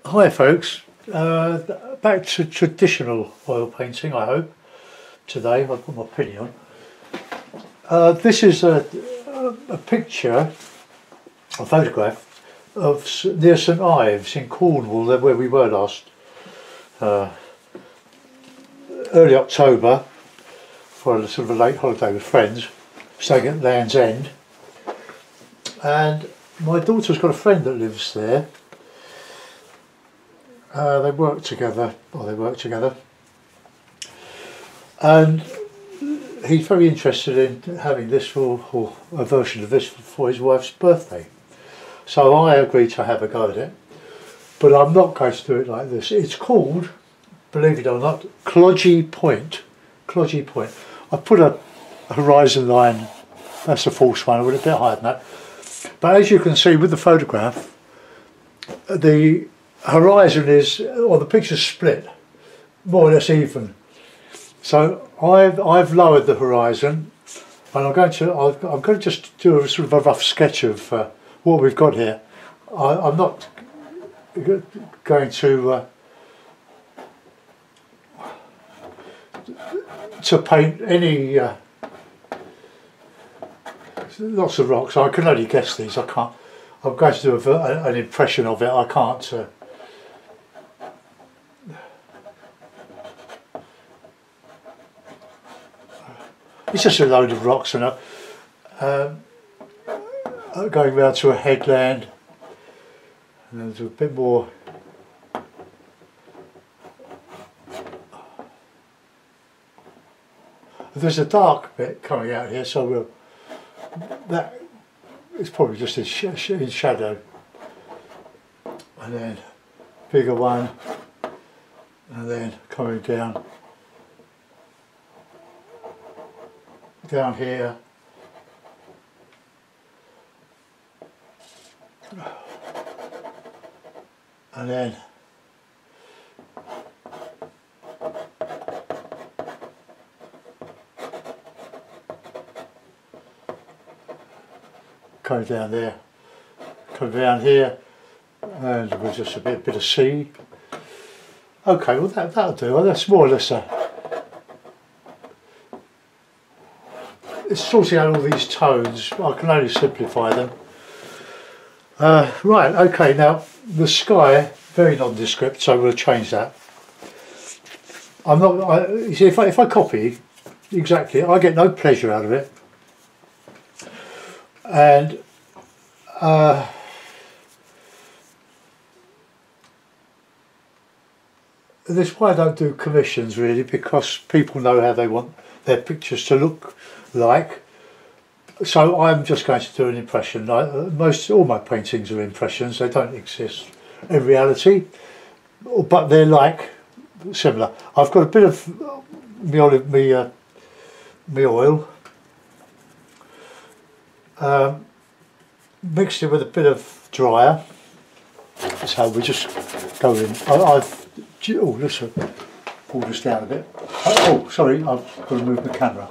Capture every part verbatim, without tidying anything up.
Hi folks, uh, back to traditional oil painting I hope today. I've got my penny on. Uh, this is a, a picture, a photograph of near St Ives in Cornwall, where we were last uh, early October for a sort of a late holiday with friends, staying at Land's End. And my daughter's got a friend that lives there. Uh, they work together, or they work together, and he's very interested in having this for, or a version of this for his wife's birthday. So I agreed to have a go at it, but I'm not going to do it like this. It's called, believe it or not, Clodgy Point. Clodgy Point. I put a horizon line, that's a false one, I went a bit higher than that. But as you can see with the photograph, the horizon is, or the picture's split, more or less even. So I've I've lowered the horizon, and I'm going to I've, I'm going to just do a sort of a rough sketch of uh, what we've got here. I, I'm not going to uh, to paint any uh, lots of rocks. I can only guess these. I can't. I'm going to do a, a, an impression of it. I can't. Uh, It's just a load of rocks and a, um, going round to a headland, and there's a bit more. There's a dark bit coming out here, so we'll, that is probably just in, sh sh in shadow, and then bigger one, and then coming down. Down here, and then coming down there, coming down here, and with just a bit, bit of sea. Okay, well that that'll do. Well, that's more or less a. It's sorting out all these tones. I can only simplify them. Uh, right, okay, now the sky, very nondescript, so we'll change that. I'm not, I, you see, if I, if I copy exactly, I get no pleasure out of it. And uh, this is why I don't do commissions really, because people know how they want their pictures to look like. So I'm just going to do an impression. I, most all my paintings are impressions. They don't exist in reality, but they're like similar. I've got a bit of me olive, me, uh, me oil, um, mixed it with a bit of dryer. So we just go in. I, I've oh listen, pull this down a bit. Oh, sorry, I've got to move the camera.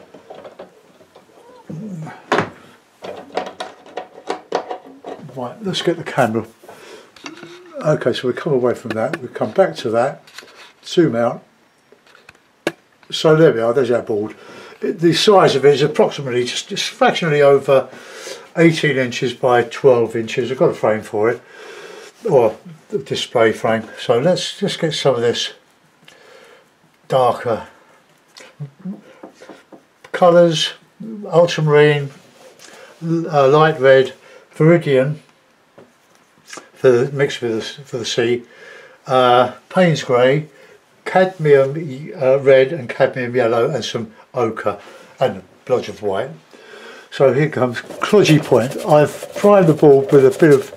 Right, let's get the camera. Okay, so we come away from that, we come back to that, zoom out. So there we are, there's our board. It, the size of it is approximately just, just fractionally over eighteen inches by twelve inches. I've got a frame for it, or a display frame. So let's just get some of this darker colours, ultramarine, uh, light red, viridian for the mixed with the, for the sea, uh, Payne's grey, cadmium uh, red and cadmium yellow, and some ochre and a blotch of white. So here comes Clodgy Point. I've primed the board with a bit of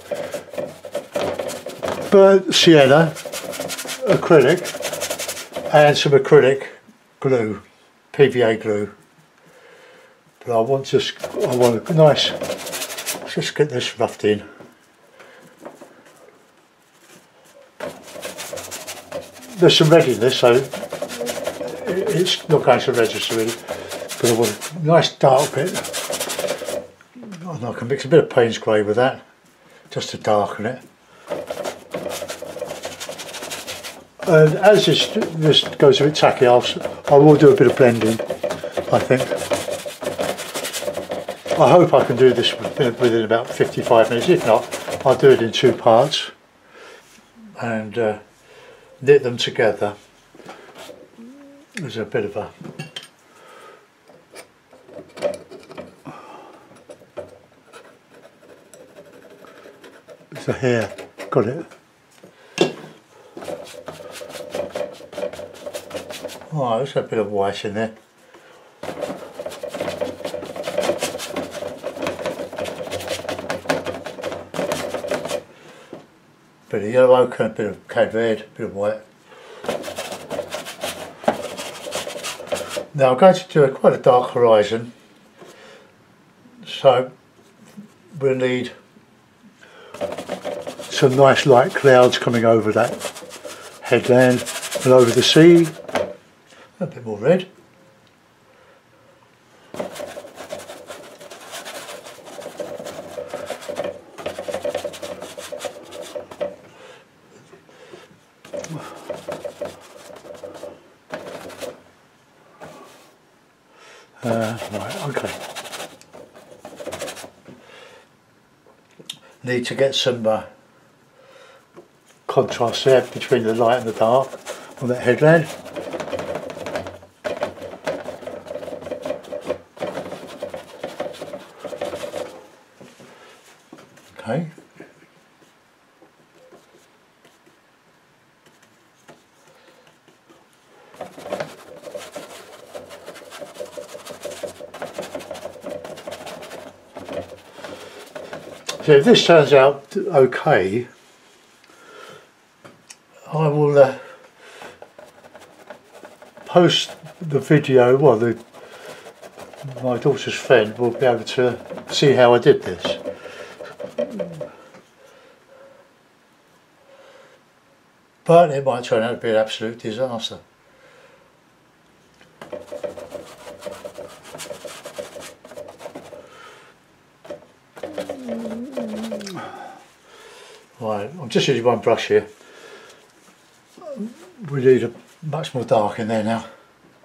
burnt sienna acrylic and some acrylic glue, P V A glue. But I want just I want a nice. Let's just get this roughed in. There's some red in this, so it's not going to register really. But I want a nice dark bit. And I can mix a bit of Payne's grey with that, just to darken it. And as this, this goes a bit tacky, I'll, I will do a bit of blending, I think. I hope I can do this within, within about fifty-five minutes. If not, I'll do it in two parts and uh, knit them together. There's a bit of a there's a hair, got it. Oh, there's a bit of white in there. Bit of yellow ochre, a bit of cad red, a bit of white. Now I'm going to do a, quite a dark horizon, so we'll need some nice light clouds coming over that headland and over the sea. A bit more red. Uh, right, okay. Need to get some uh, contrast there between the light and the dark on that headland. Okay. So if this turns out okay, I will uh, post the video, well the, my daughter's friend will be able to see how I did this. But it might turn out to be an absolute disaster. Right, I'm just using one brush here. We need a much more dark in there now.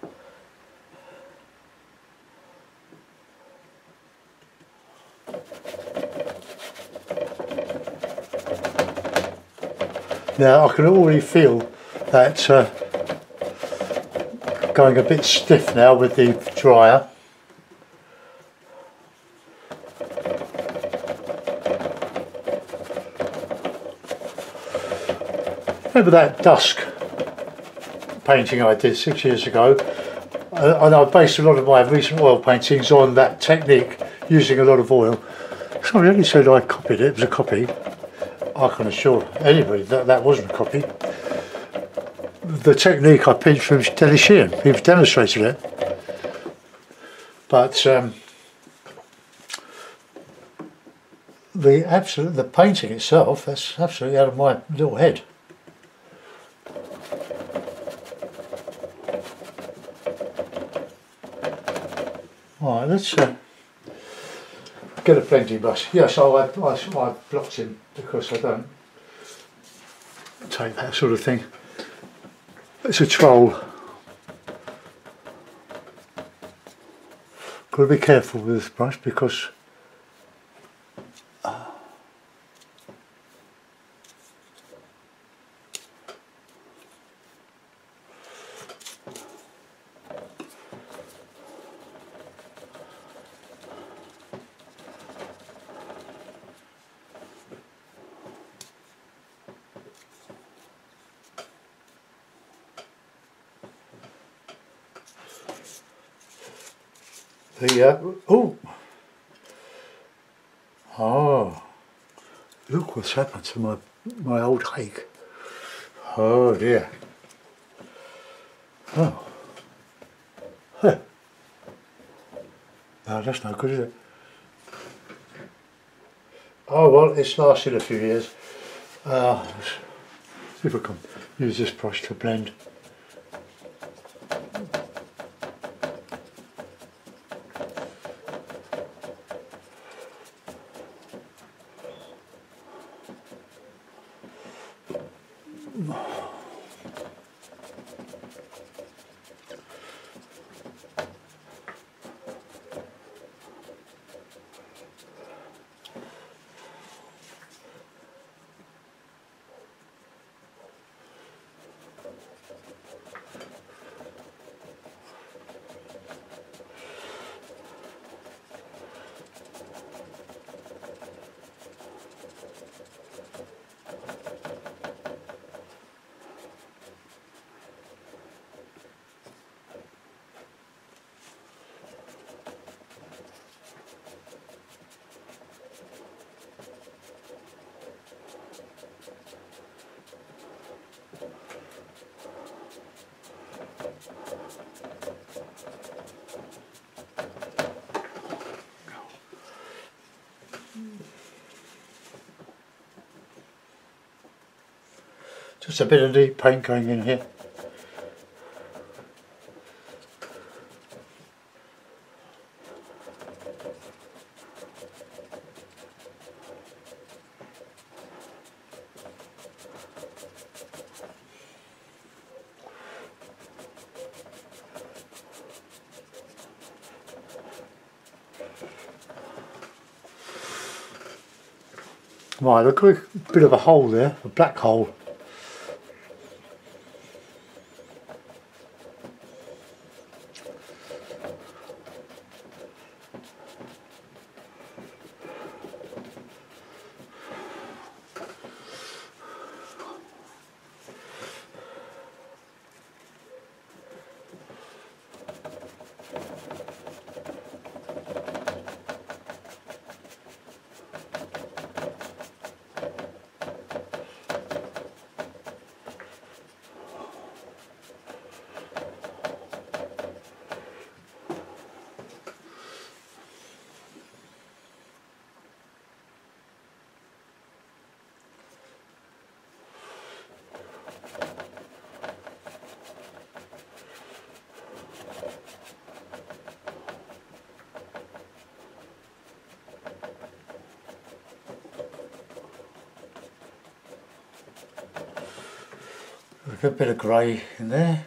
Now I can already feel that uh, going a bit stiff now with the dryer. Remember that dusk painting I did six years ago? And I based a lot of my recent oil paintings on that technique, using a lot of oil. Somebody only said I copied it, it was a copy. I can assure anybody that that wasn't a copy. The technique I pinched from Dennis Sheehan, he's demonstrated it. But um, the absolute, the painting itself, that's absolutely out of my little head. Alright, let's uh, get a blending brush. Yes, I, I, I blocked him because I don't take that sort of thing. It's a troll. Got to be careful with this brush because uh, the uh, oh oh look what's happened to my my old hake. Oh dear. Oh, huh. No, that's no good, is it? Oh well, it's lasted a few years. Uh, see if I can use this brush to blend. Just a bit of deep paint going in here. Right, look at a bit of a hole there, a black hole. A good bit of grey in there.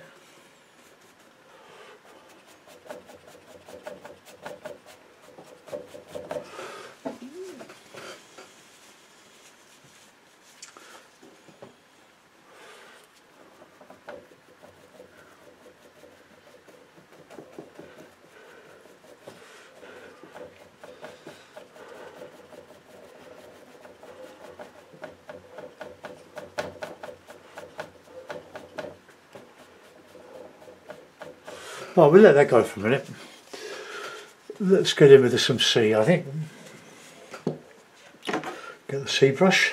Well, we'll let that go for a minute. Let's get in with some sea, I think. Get the sea brush.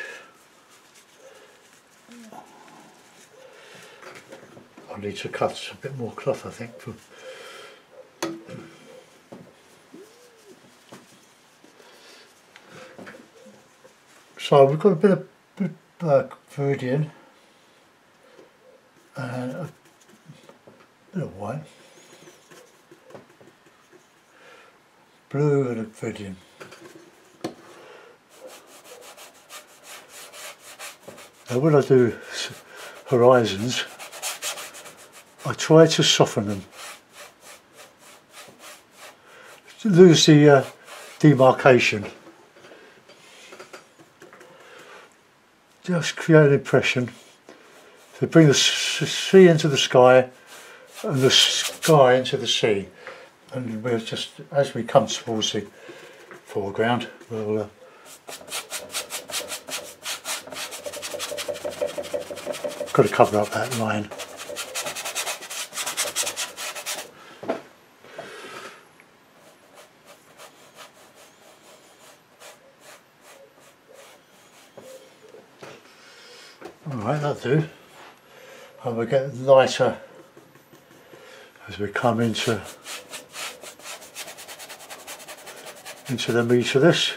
I need to cut a bit more cloth, I think. For so we've got a bit of uh, Viridian and a bit of white. Blue and a Viridian. Now when I do horizons, I try to soften them, to lose the uh, demarcation, just create an impression to bring the sea into the sky and the sky into the sea. And we'll just, as we come towards the foreground, we'll uh, got to cover up that line. Alright, that'll do. And we'll get lighter as we come into into the meat of this.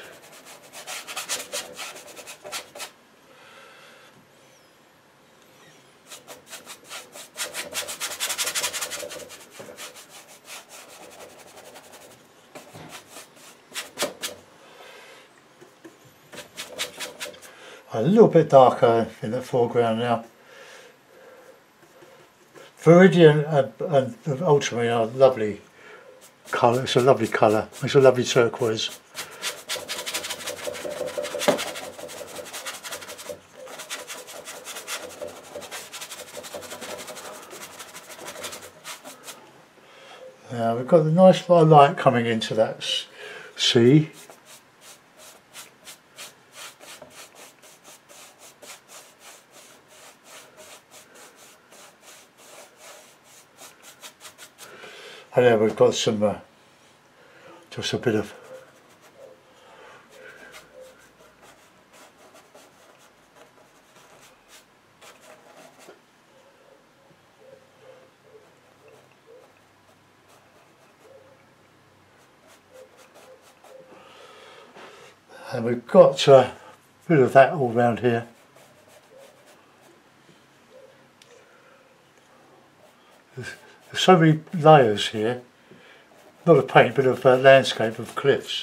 A little bit darker in the foreground now. Viridian and, and ultramarine are lovely colour. It's a lovely colour. It's a lovely turquoise. Now we've got the nice light coming into that sea. And then we've got some, uh, just a bit of and we've got uh, a bit of that all round here. There's, there's so many layers here, not of paint but of uh, landscape, of cliffs.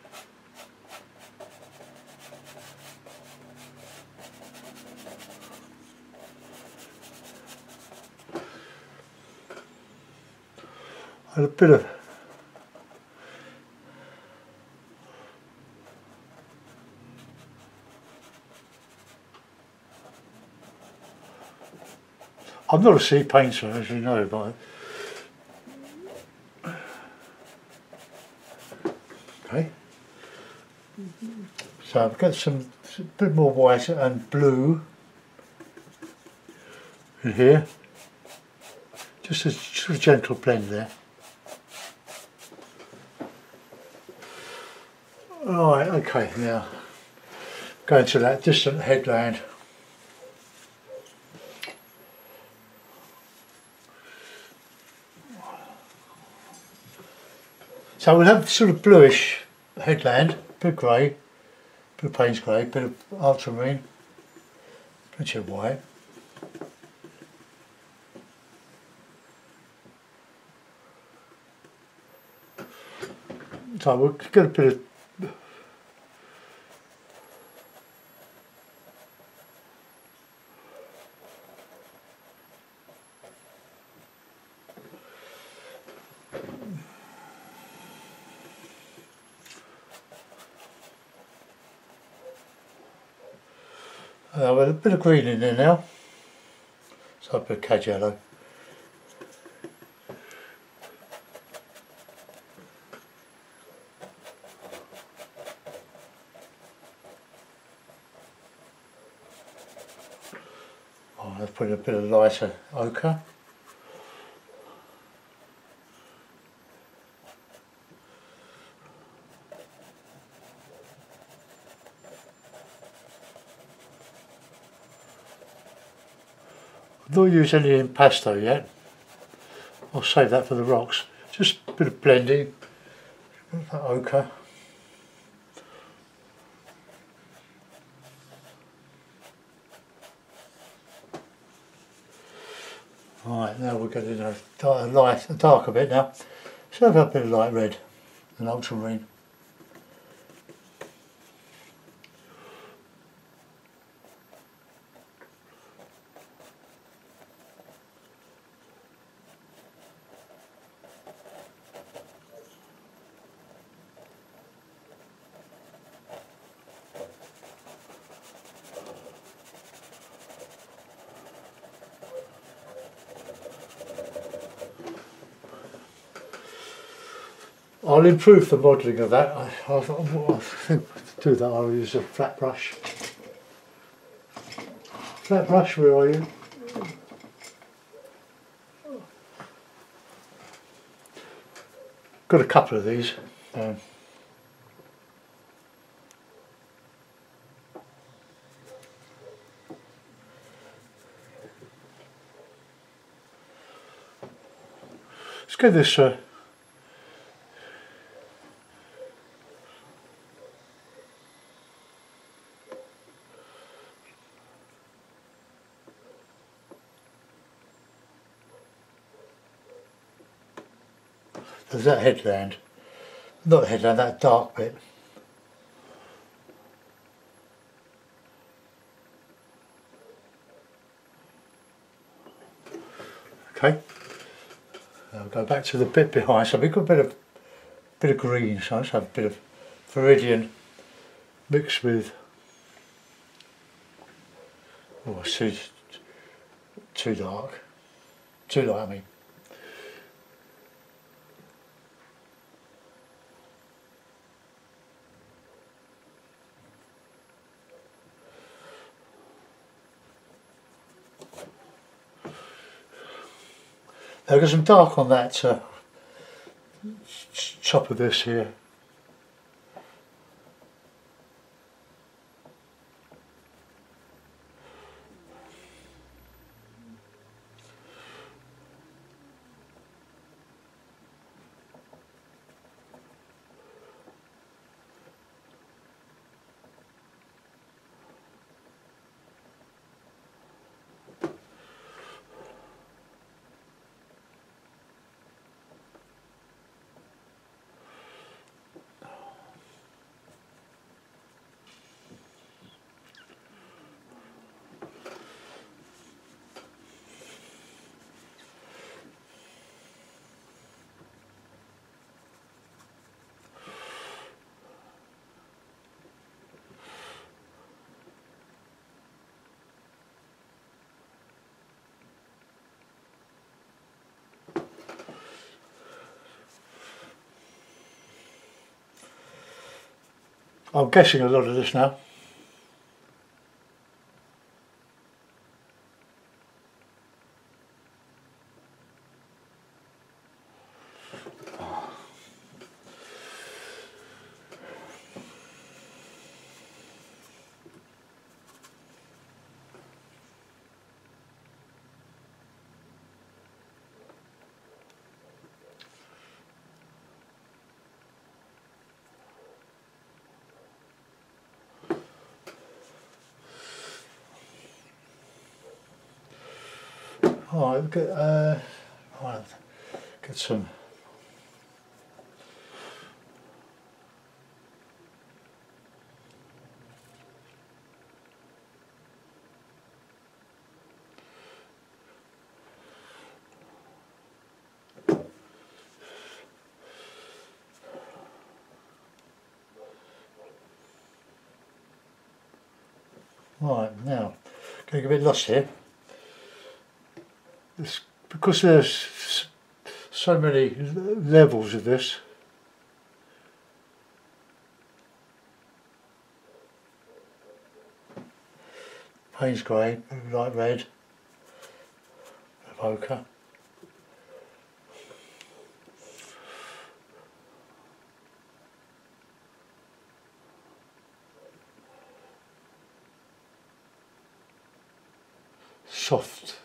And a bit of I'm not a sea painter, as you know, but okay. So I've got some a bit more white and blue in here. Just a, just a gentle blend there. Right, okay, now going to that distant headland. So we'll have sort of bluish headland, bit of grey, bit of Payne's grey, bit of ultramarine, plenty of white. So we'll get a bit of Uh, with a bit of green in there now, so a bit of cad yellow. Oh, let's put a bit of lighter ochre. I've not used any impasto yet. I'll save that for the rocks. Just a bit of blending, that ochre. Right, now we're getting a, a light, a darker bit now. So I've got a bit of light red and ultramarine. I'll improve the modelling of that. I, I, I think to do that I'll use a flat brush. Flat brush, where are you? Got a couple of these. Um, let's get this uh, there's that headland, not the headland, that dark bit. Okay, I'll go back to the bit behind. So we've got a bit of bit of green, so let's have a bit of Viridian mixed with, oh, it's too, too dark, too light I mean. Now I've got some dark on that uh, top of this here. I'm guessing a lot of this now. Alright, get, uh, right, get some right, now getting a bit lost here. It's because there's so many levels of this. Payne's grey, light red, ochre. Soft.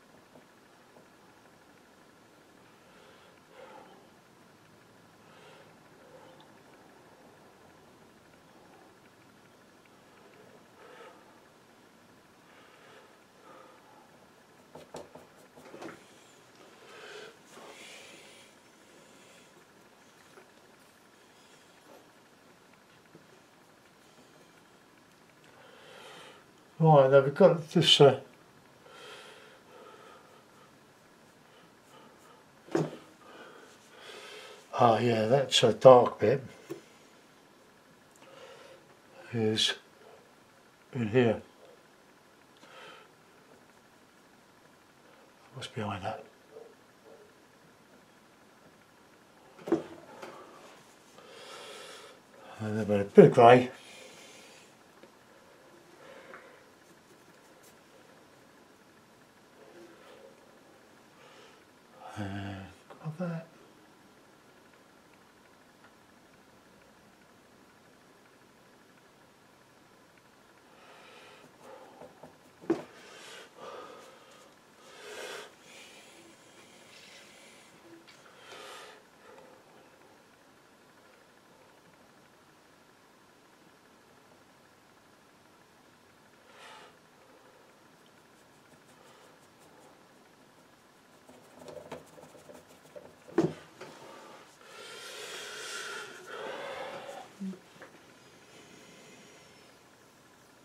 Right, now we've got this uh, ah yeah, that's a dark bit is in here. What's behind that? And then a bit of grey. And got that.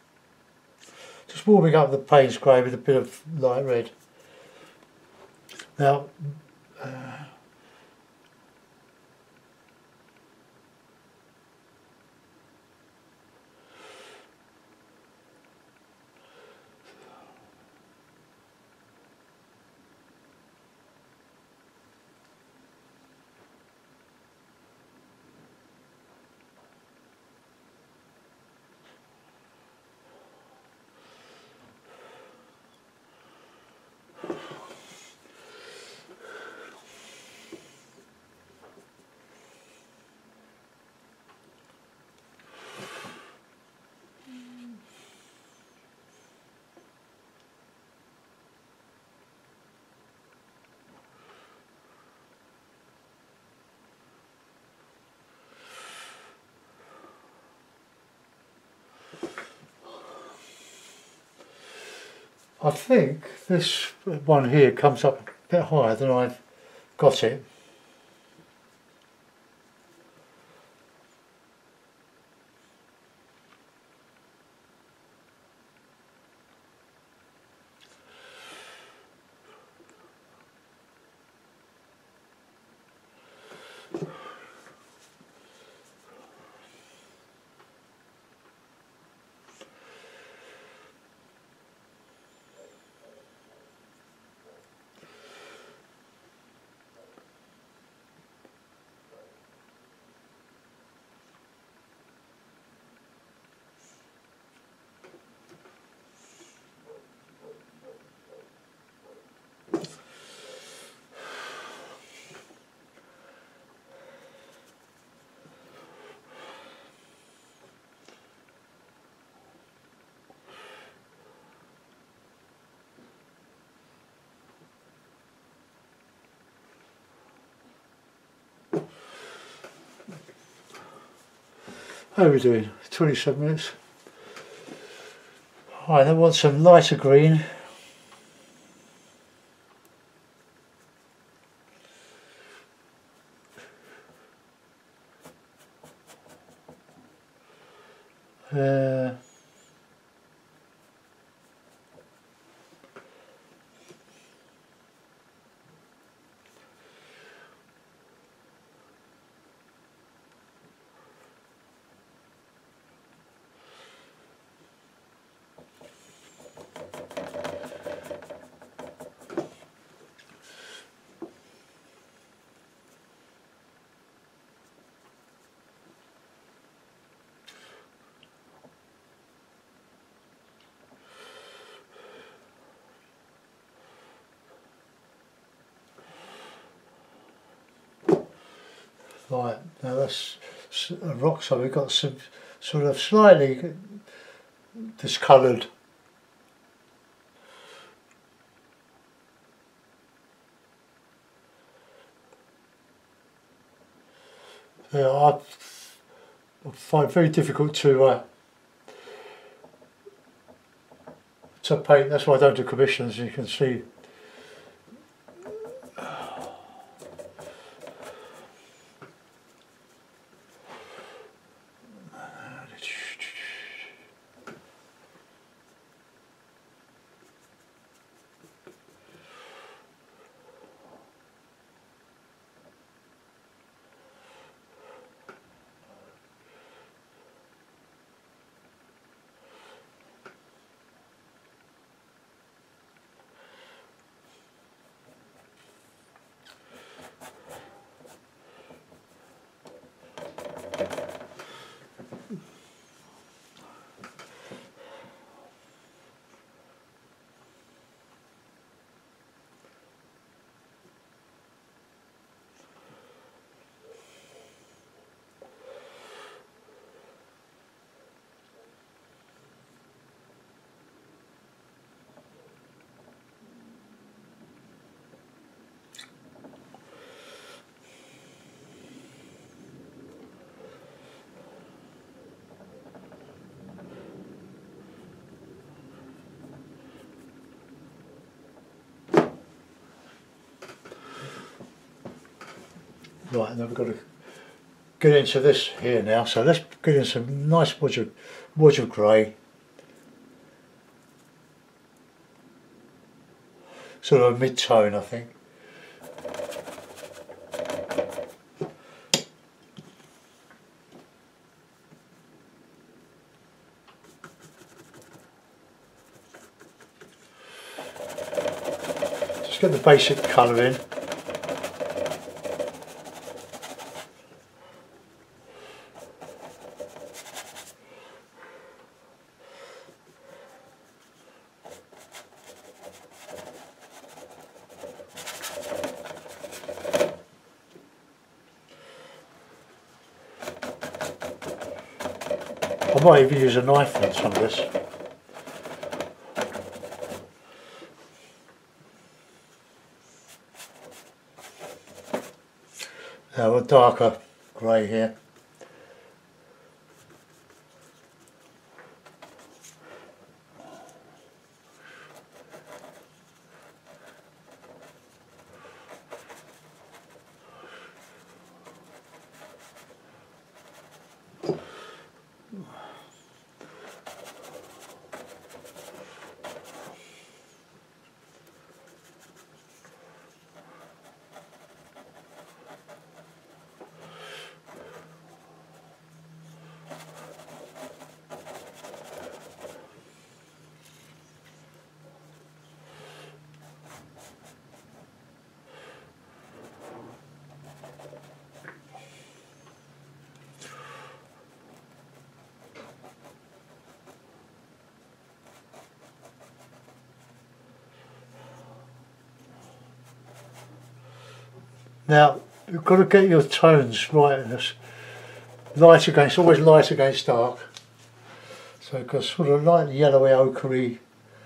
Just warming up the Payne's grey with a bit of light red. Now, uh, I think this one here comes up a bit higher than I've got it. How are we doing? twenty-seven minutes. Right, I want some lighter green. Uh, Right, now that's a rock, so we've got some sort of slightly discoloured yeah, I find it very difficult to uh, to paint. That's why I don't do commissions, you can see. Right, and then we've got to get into this here now, so let's get in some nice wood of, wood of grey, sort of a mid-tone I think. Let's get the basic colour in. I might even use a knife on some of this. Now a darker grey here. Now you've got to get your tones right in this. Light against, always light against dark. So it got sort of light yellowy ochre,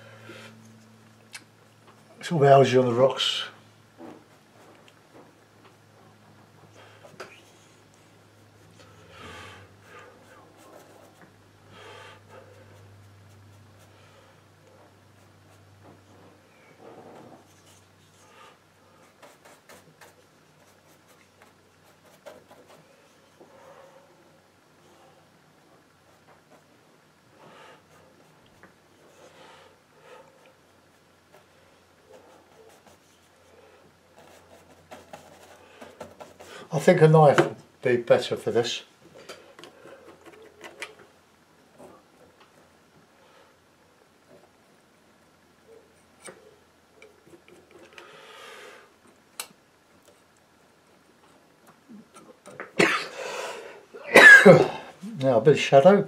sort of algae on the rocks. I think a knife would be better for this. Now a bit of shadow.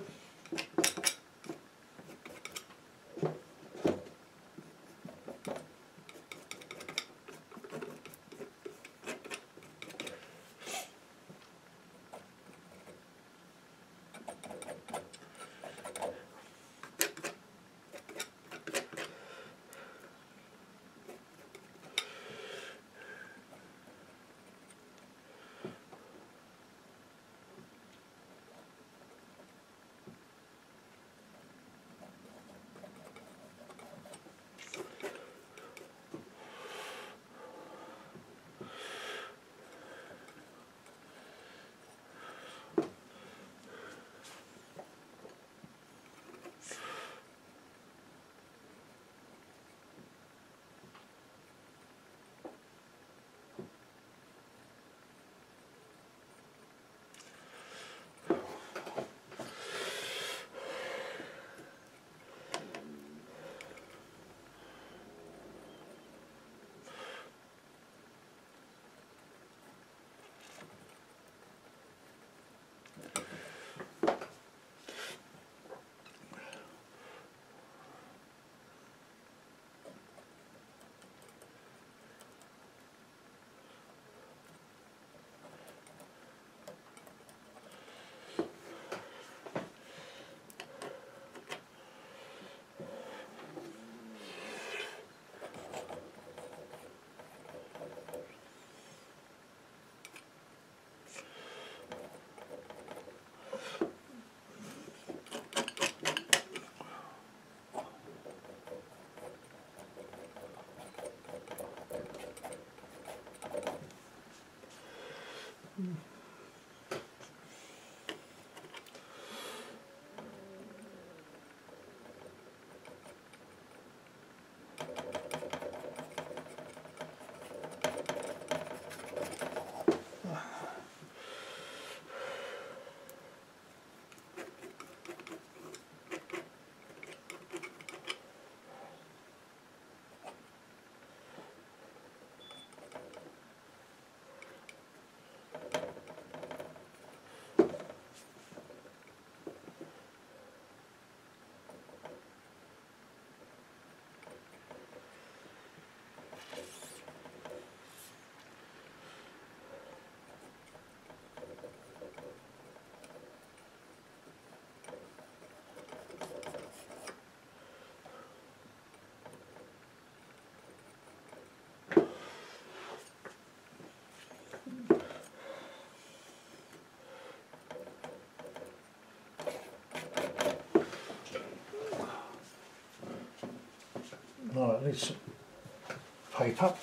with some paper.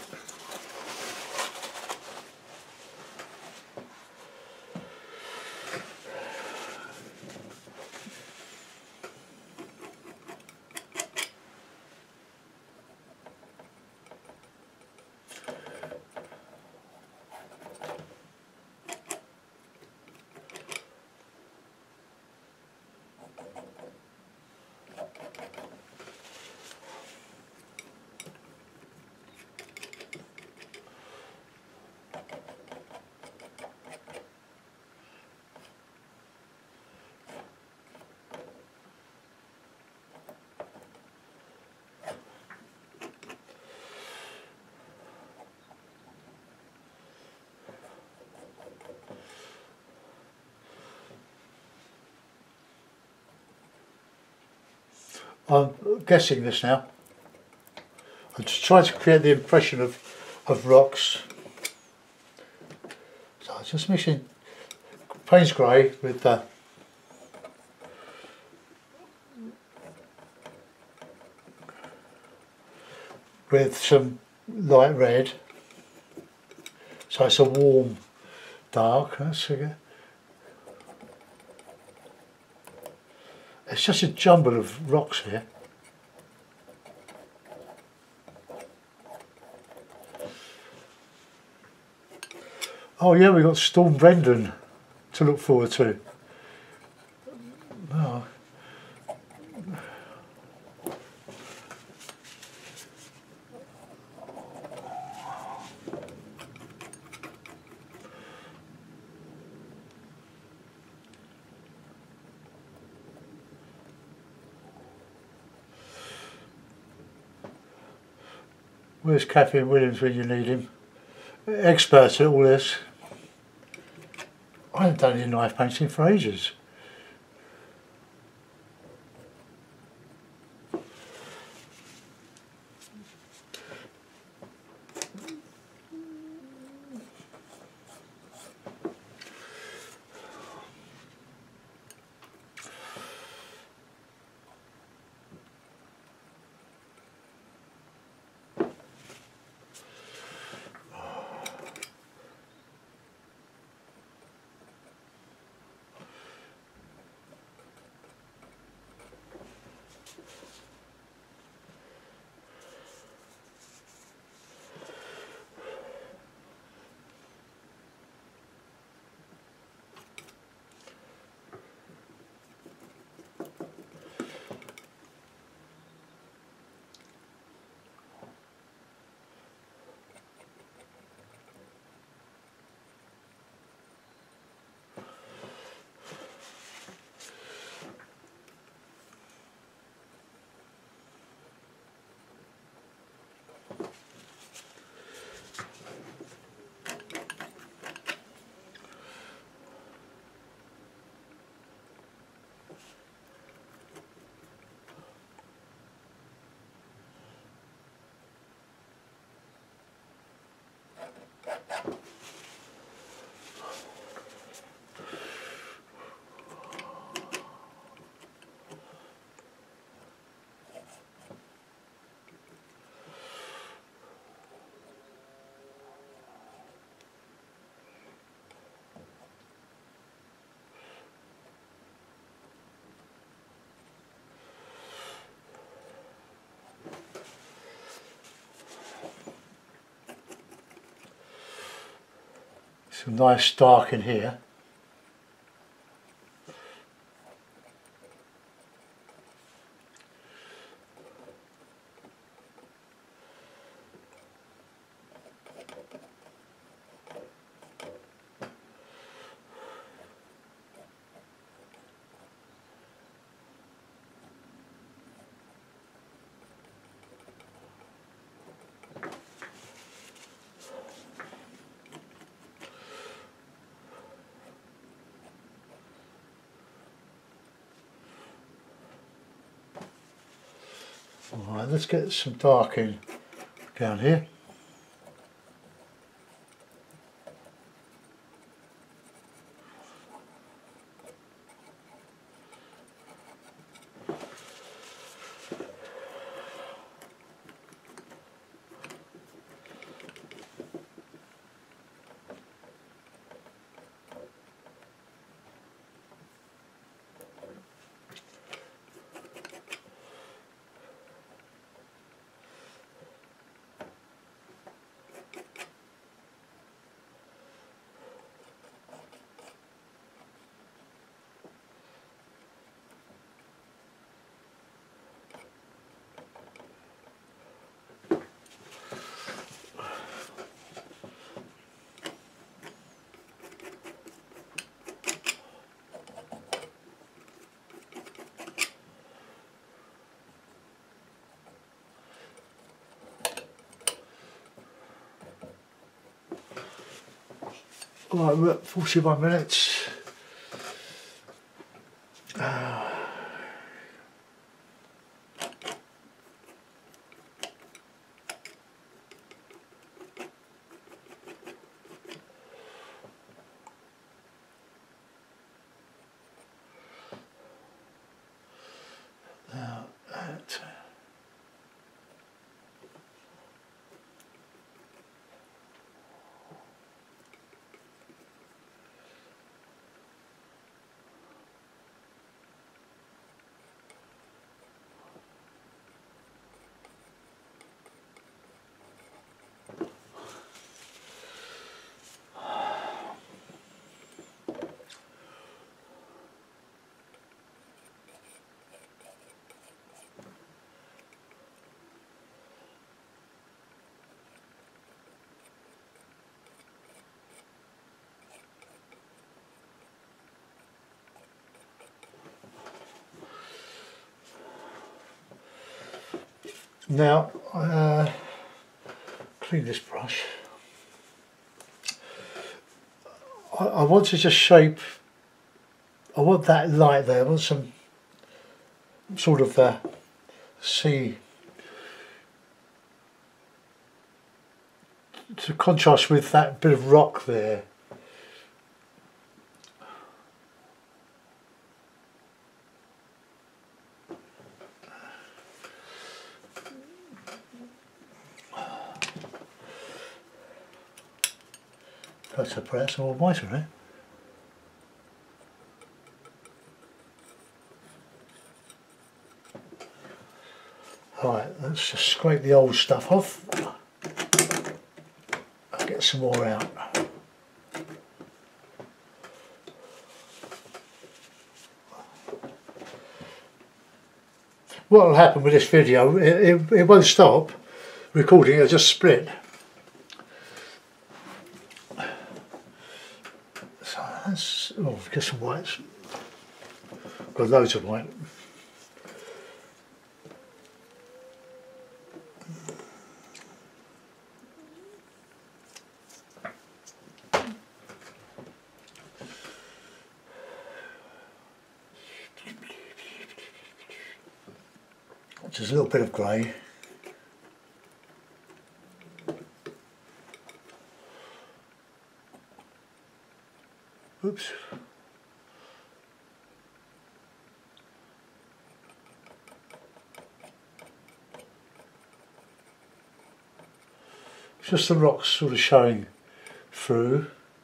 I'm guessing this now. I'm just trying to create the impression of, of rocks. So I'm just mixing Payne's grey with uh, with some light red. So it's a warm dark. That's again. It's just a jumble of rocks here. Oh yeah, we've got Storm Brendan to look forward to. Oh. Where's Kathy and Williams when you need him? Expert at all this. I haven't done any knife painting for ages. Some nice dark in here. Alright, let's get some dark in down here. Right, we're at forty-one minutes. Uh, now that now uh, clean this brush. I, I want to just shape. I want that light there. I want some sort of uh, sea to contrast with that bit of rock there. That's a perhaps some more white on it. Right, let's just scrape the old stuff off. I'll get some more out. What will happen with this video, it, it, it won't stop recording, it'll just split. So that's, oh, get some whites. Got loads of white. Just a little bit of grey. Oops. Just the rocks sort of showing through.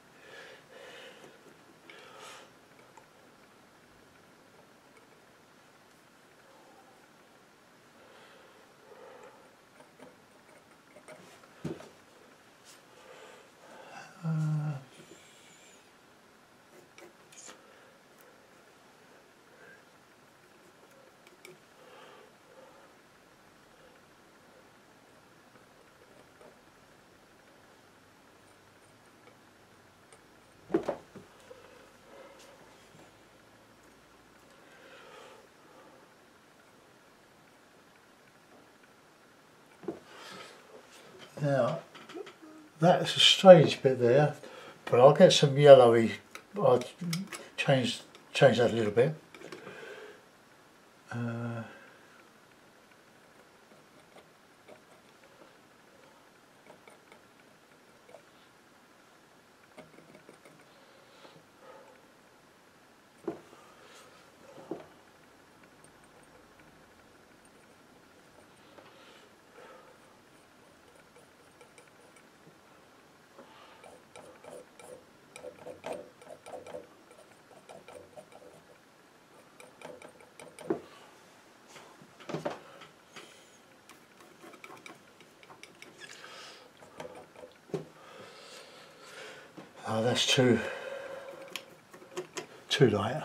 Now, that's a strange bit there, but I'll get some yellowy, I'll change, change that a little bit. Uh, Oh, that's too, too light.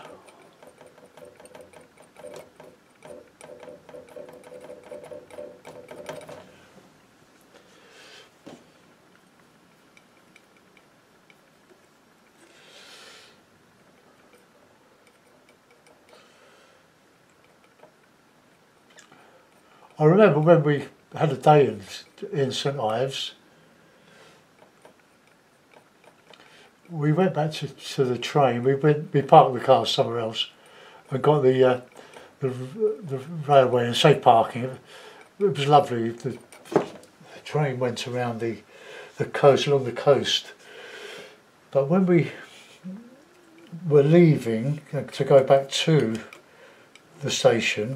I remember when we had a day in, in St Ives, we went back to, to the train. We went, we parked the car somewhere else, and got the uh, the, the railway and safe parking. It, it was lovely. The, the train went around the the coast, along the coast. But when we were leaving to go back to the station,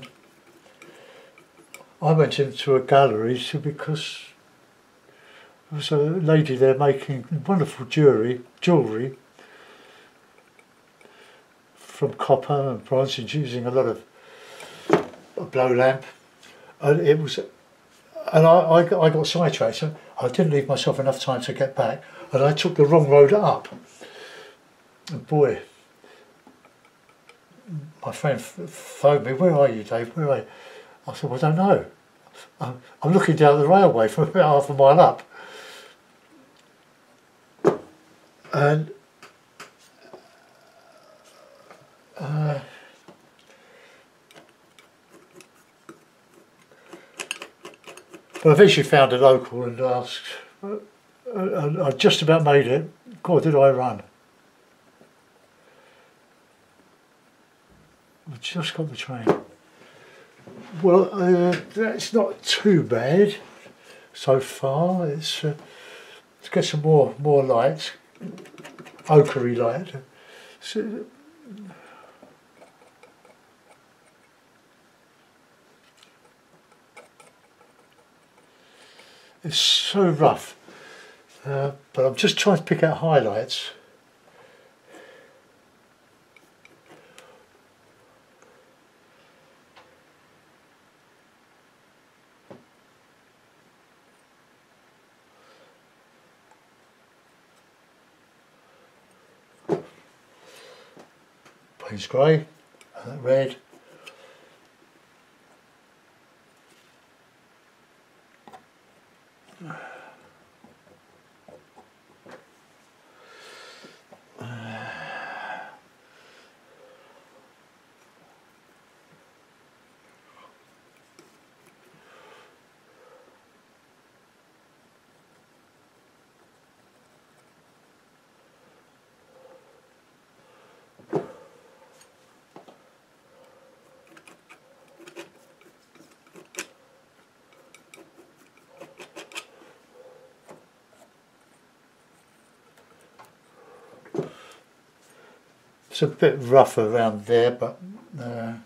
I went into a gallery to, because there was a lady there making wonderful jewellery, jewellery from copper and bronze, and using a lot of a blow lamp, and it was, and I, I, got, I got sidetracked. So I didn't leave myself enough time to get back, and I took the wrong road up. And boy, my friend phoned me, "Where are you, Dave? Where are you?" I said, "Well, I don't know. I'm, I'm looking down the railway from about half a mile up." And uh, but I eventually found a local and asked, uh, uh, I just about made it. God, did I run. We just got the train. Well, uh, that's not too bad so far. It's uh, let's get some more more light, ochre light. So, it's so rough, uh, but I'm just trying to pick out highlights. Payne's grey, and red. It's a bit rough around there, but uh,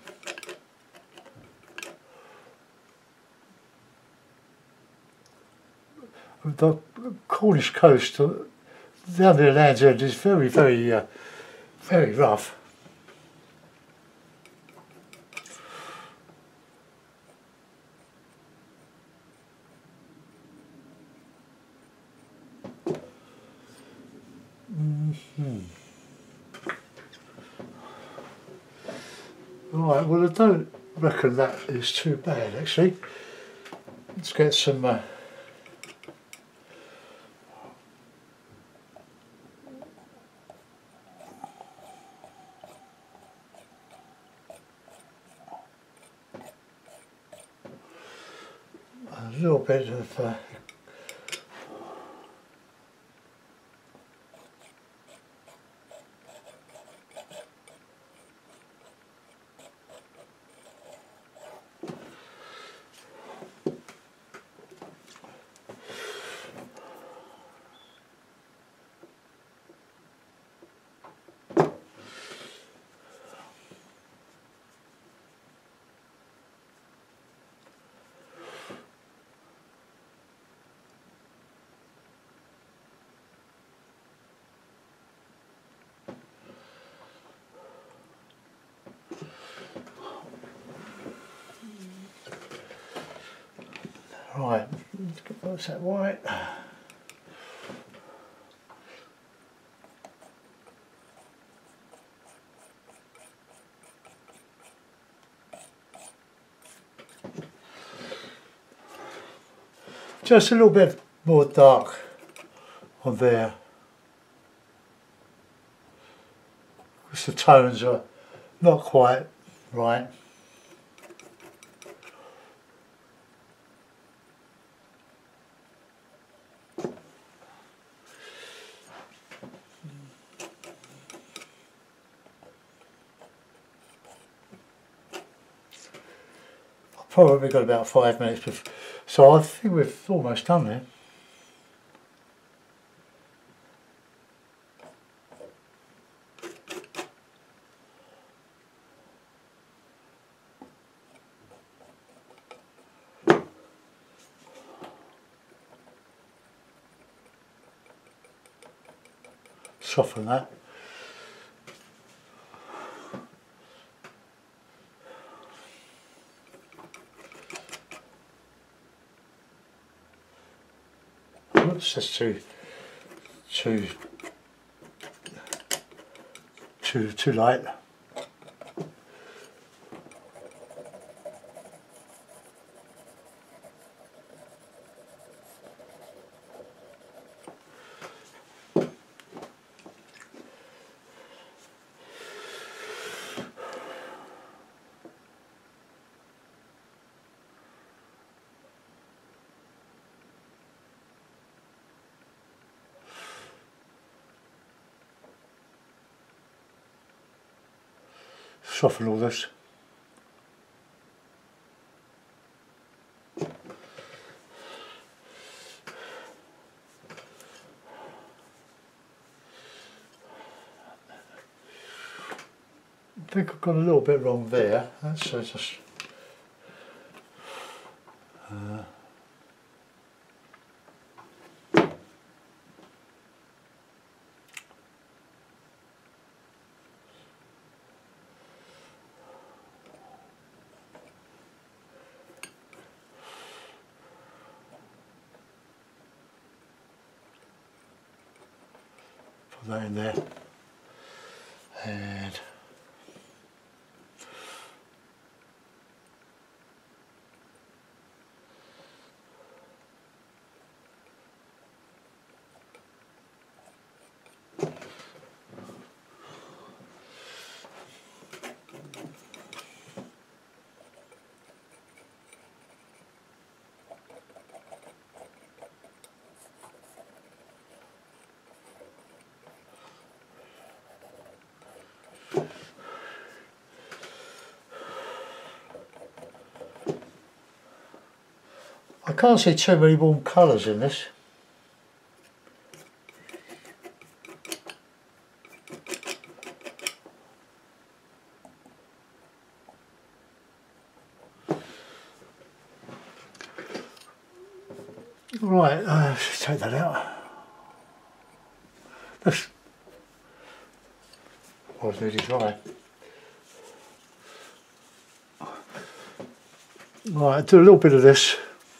the Cornish coast uh, down the Land's End is very, very, uh, very rough. Mm-hmm. Right, well, I don't reckon that is too bad actually. Let's get some uh, a little bit of uh, right, what's that white? Just a little bit more dark on there, because the tones are not quite right. probably got about five minutes before, so I think we've almost done there. Soften that. Oops, that's too, too, too, too light. Soften all this. I think I've got a little bit wrong there. That's uh, just. Uh, Put that in there, and I can't see too many warm colours in this. Right, uh, let's take that out. That's was nearly dry. Right, do a little bit of this.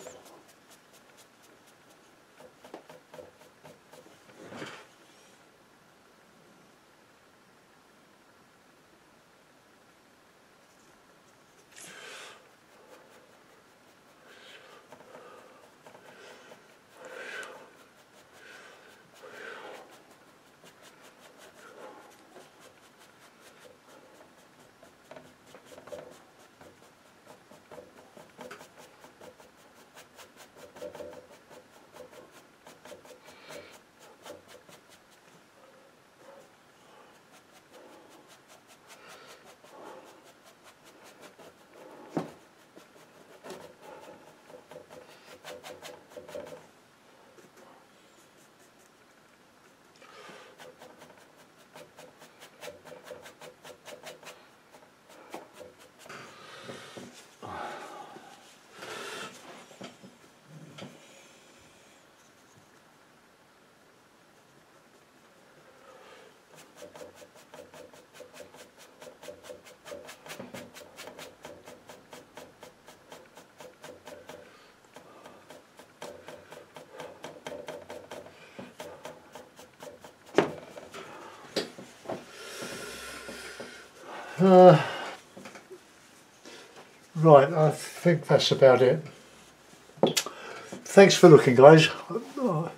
Uh, right, I think that's about it. Thanks for looking, guys.